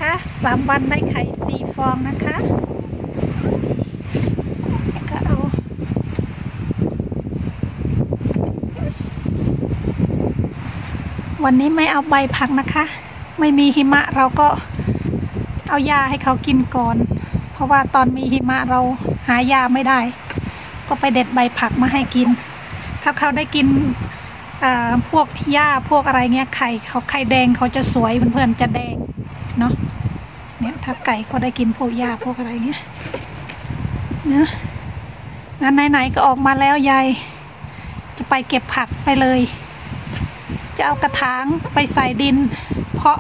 นะคะ3 วันได้ไข่4 ฟองนะคะก็เอาวันนี้ไม่เอาใบผักนะคะไม่มีหิมะเราก็เอาหญ้าให้เขากินก่อนเพราะว่าตอนมีหิมะเราหาหญ้าไม่ได้ก็ไปเด็ดใบผักมาให้กินถ้าเขาได้กินพวกหญ้าพวกอะไรเงี้ยไข่แดงเขาจะสวยเพื่อนๆจะแดงเนาะเนี่ยถ้าไก่เขาได้กินพวกหญ้าพวกอะไรเงี้ยนะงั้นไหนๆก็ออกมาแล้วยายจะไปเก็บผักไปเลยจะเอากระถางไปใส่ดินเพาะ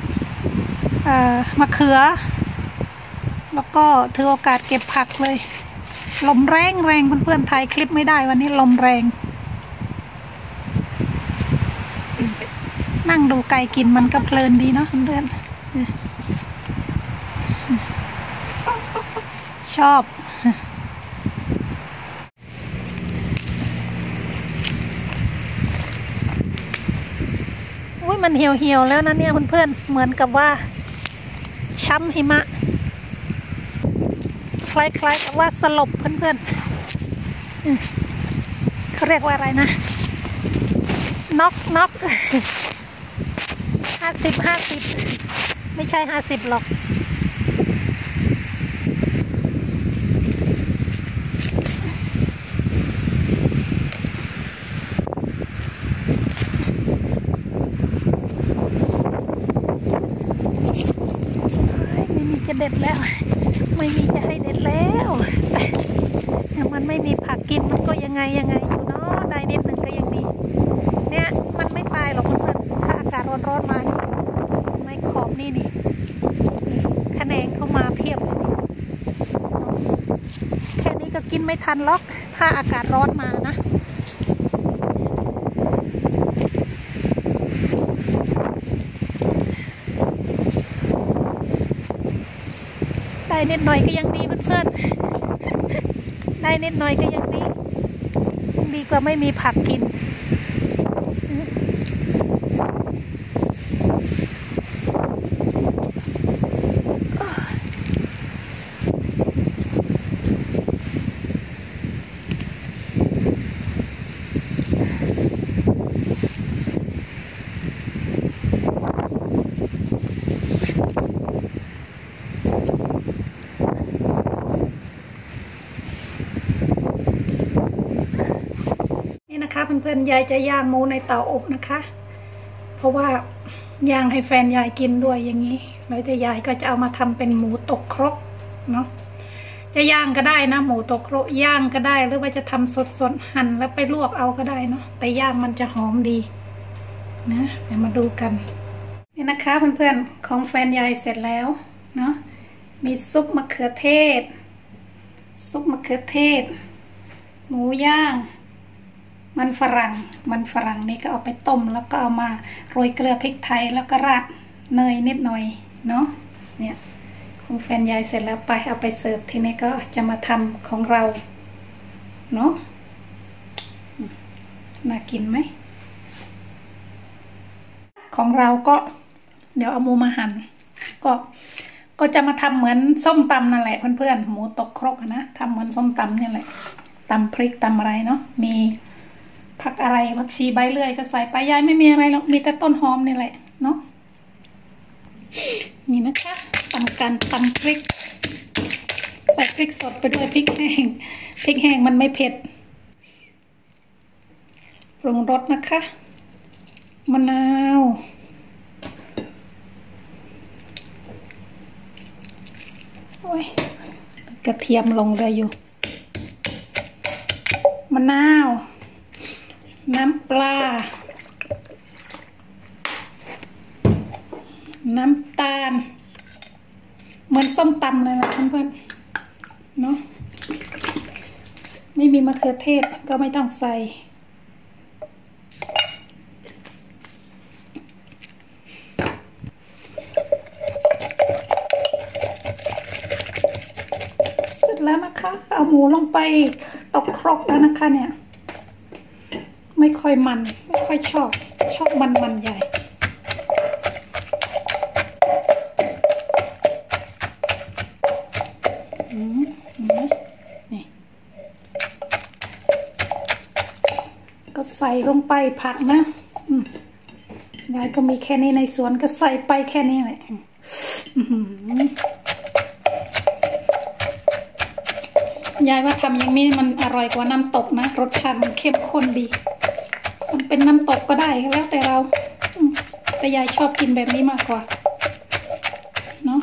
มะเขือแล้วก็ถือโอกาสเก็บผักเลยลมแรงเพื่อนๆถ่ายคลิปไม่ได้วันนี้ลมแรงนั่งดูไก่กินมันก็เพลินดีเนาะเพื่อนๆชอบอุ้ยมันเหี่ยวแล้วนะเนี่ยเพื่อนๆเหมือนกับว่าช้ำหิมะคล้ายๆกับว่าสลบเพื่อนๆเขาเรียกว่าอะไรนะน็อก50ไม่ใช่50หรอกไม่มีจะเด็ดแล้วไม่มีจะให้เด็ดแล้วแต่มันไม่มีผักกินมันก็ยังไงอยู่เนาะได้นิดหนึ่งก็ยังดีเนี่ยมันไม่ตายหรอกเพื่อนๆถ้าอากาศร้อนมาไม่ขอบนี่แขนงเข้ามาเพียบแค่นี้ก็กินไม่ทันหรอกถ้าอากาศร้อนมานะได้นิดหน่อยก็ยังดีเพื่อนๆได้นิดหน่อยก็ยังดีกว่าไม่มีผักกินเพื่อนๆยายจะย่างหมูในเตาอบนะคะเพราะว่าย่างให้แฟนยายกินด้วยอย่างนี้แล้วแต่ยายก็จะเอามาทำเป็นหมูตกครกเนาะจะย่างก็ได้นะหมูตกครกย่างก็ได้หรือว่าจะทำสดหั่นแล้วไปลวกเอาก็ได้เนาะแต่ย่างมันจะหอมดีนะเดี๋ยวมาดูกันนี่นะคะเพื่อนๆของแฟนยายเสร็จแล้วเนาะมีซุปมะเขือเทศหมูย่างมันฝรั่งนี่ก็เอาไปต้มแล้วก็เอามาโรยเกลือพริกไทยแล้วก็ราดเนยนิดหน่อยเนาะเนี่ยของแฟนยายเสร็จแล้วไปเอาไปเสิร์ฟทีนี้ก็จะมาทำของเราเนาะน่ากินไหมของเราก็เดี๋ยวเอาหมูมาหั่นก็จะมาทำเหมือนส้มตำนั่นแหละเพื่อนๆหมูตกครกนะทำเหมือนส้มตำนี่แหละตำพริกตำอะไรเนาะมีผักอะไรผักชีใบเลื่อยก็ใส่ไปยายไม่มีอะไรหรอกมีแต่ต้นหอมนี่แหละเนาะนี่นะคะตำพริกใส่พริกสดไปด้วยพริกแห้งมันไม่เผ็ดปรุงรสนะคะมะนาวโอ้ยกระเทียมลงเลยอยู่มะนาวน้ำปลาน้ำตาลเหมือนส้มตำเลยนะเพื่อนๆเนาะไม่มีมะเขือเทศก็ไม่ต้องใส่เสร็จแล้วนะคะเอาหมูลงไปตกครกแล้วนะคะเนี่ยไม่ค่อยมันไม่ค่อยชอบมันใหญ่ใส่ลงไปผักนะยายก็มีแค่นี้ในสวนก็ใส่ไปแค่นี้แหละยายว่าทำอย่างนี้มันอร่อยกว่าน้ำตกนะรสชาติมันเข้มข้นดีมันเป็นน้ำตกก็ได้แล้วแต่เราแต่ยายชอบกินแบบนี้มากกว่าเนาะ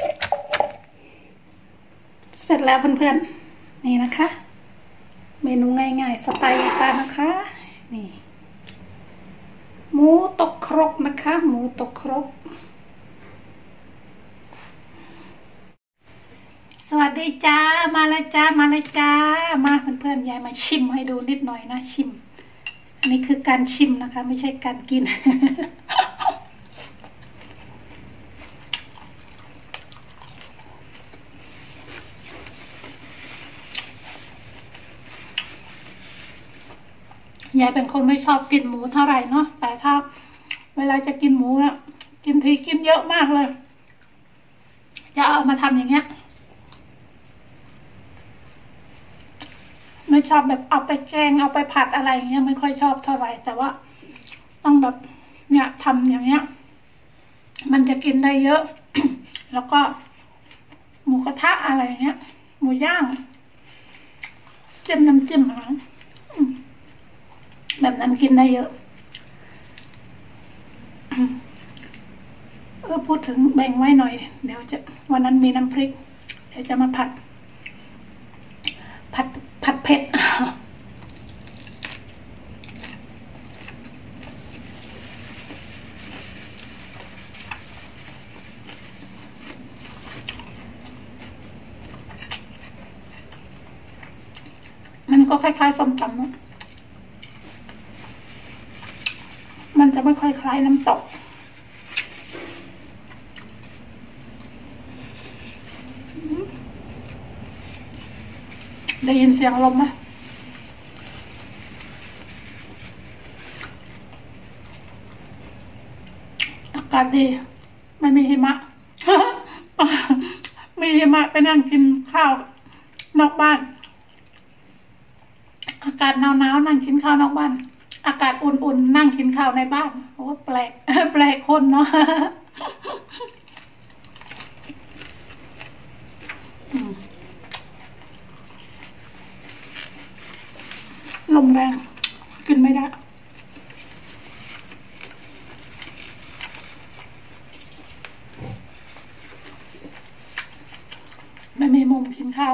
เสร็จแล้วเพื่อนๆนี่นะคะเมนูง่ายๆสไตล์ตานะคะนี่หมูตกครกนะคะหมูตกครกสวัสดีจ้ามาแล้วจ้ามาแล้วจ้ามาเพื่อนๆยายมาชิมให้ดูนิดหน่อยนะชิมอันนี้คือการชิมนะคะไม่ใช่การกิน ยายเป็นคนไม่ชอบกินหมูเท่าไหร่เนาะแต่ถ้าเวลาจะกินหมูอะกินทีกินเยอะมากเลยจะเอามาทำอย่างเงี้ยไม่ชอบแบบเอาไปแกงเอาไปผัดอะไรอย่างเงี้ยไม่ค่อยชอบเท่าไหร่แต่ว่าต้องแบบเนี่ยทำอย่างเงี้ยมันจะกินได้เยอะ แล้วก็หมูกระทะอะไรเงี้ยหมูย่างจิ้มน้ำจิ้มอะไรแบบนั้นกินได้เยอะพูดถึงแบ่งไว้หน่อยเดี๋ยวจะวันนั้นมีน้ำพริกเดี๋ยวจะมาผัดเผ็ดมันก็คล้ายๆส้มตำนะมันจะไม่ค่อยคล้ายน้ำตกได้ยินเสียงลมไหมอากาศดีไม่มีหิมะ มีหิมะไปนั่งกินข้าวนอกบ้านอากาศหนาวๆนั่งกินข้าวนอกบ้านอากาศอุ่นๆนั่งกินข้าวในบ้านโอ้แปลก แปลกคนเนาะ ลมแรงกินไม่ได้ไม่มีมุมกินข้าว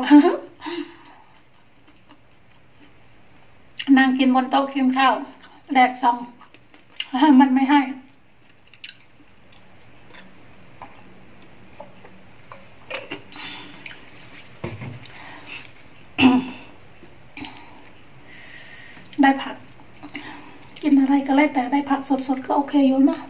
นั่งกินบนโต๊ะกินข้าวแดดส่อง มันไม่ให้ ได้ผักกินอะไรก็แล้วแต่ได้ผักสดๆก็โอเคอยู่นะ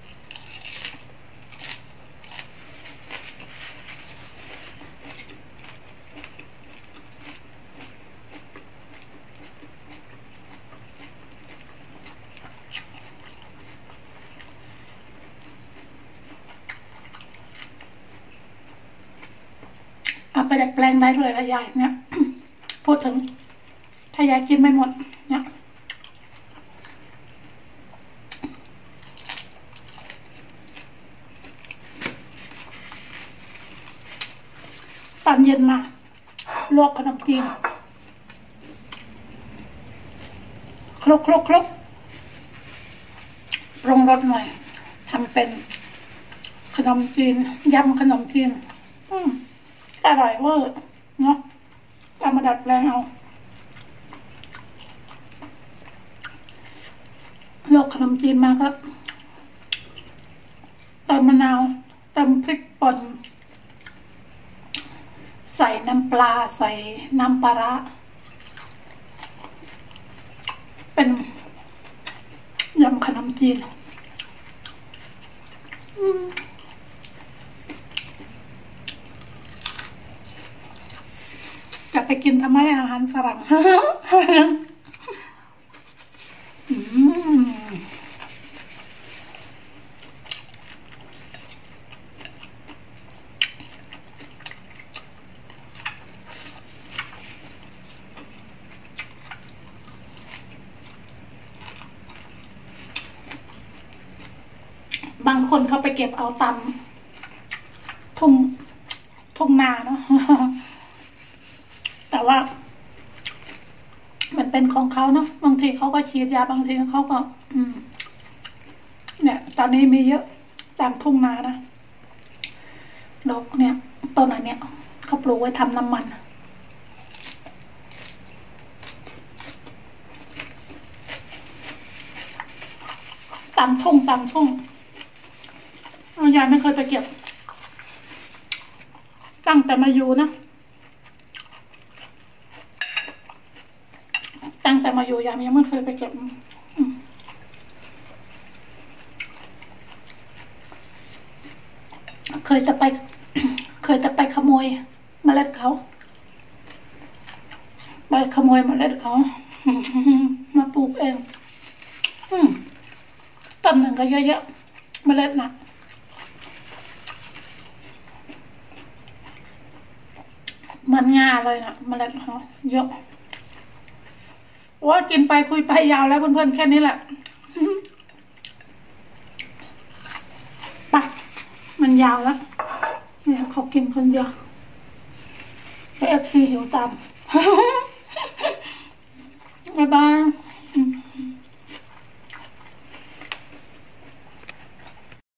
เอาไปดัดแปลงได้เลยละยายเนี่ย พูดถึงถ้ายายกินไม่หมดเนี่ยตอนเย็นมาลวกขนมจีนคลุกปรุงรสหน่อยทำเป็นขนมจีนยำขนมจีนอร่อยเวอร์เนาะเอามาดัดแปลงเอาลวกขนมจีนมาก็เติมมะนาวเติมพริกป่นใส่น้ำปลาใส่น้ำปลาร้าเป็นยำขนมจีนจะไปกินทำไมอาหารฝรั่ง อคนเขาไปเก็บเอาตำทุ่งนาเนาะ แต่ว่ามันเป็นของเขาเนาะบางทีเขาก็ฉีดยาบางทีเขาก็เนี่ยตอนนี้มีเยอะตามทุ่งนานะดอกเนี่ยต้นอันเนี้ยเขาปลูกไว้ทำน้ำมันตามทุ่งยายไม่เคยไปเก็บตั้งแต่มาอยู่นะตั้งแต่มาอยู่ยายยังไม่เคยไปเก็บเคยจะไปขโมยเมล็ดเขาไปขโมยเมล็ดเขามาปลูกเองต้นหนึ่งก็เยอะๆเมล็ดนะมันงาเลยนะเมล็ดเขาเยอะว่ากินไปคุยไปยาวแล้วเพื่อนๆแค่นี้แหละไปมันยาวแล้วเนี่ยเขากินคนเดียวเอฟซีหิวตามบ๊ายบาย